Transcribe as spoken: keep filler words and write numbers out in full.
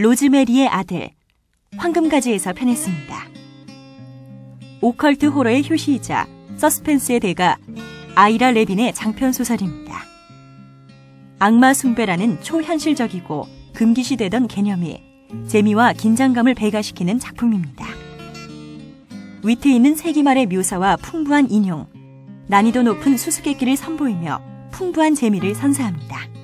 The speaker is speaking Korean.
로즈메리의 아들, 황금가지에서 편했습니다. 오컬트 호러의 효시이자 서스펜스의 대가 아이라 레빈의 장편 소설입니다. 악마 숭배라는 초현실적이고 금기시되던 개념이 재미와 긴장감을 배가시키는 작품입니다. 위트 있는 세기말의 묘사와 풍부한 인용, 난이도 높은 수수께끼를 선보이며 풍부한 재미를 선사합니다.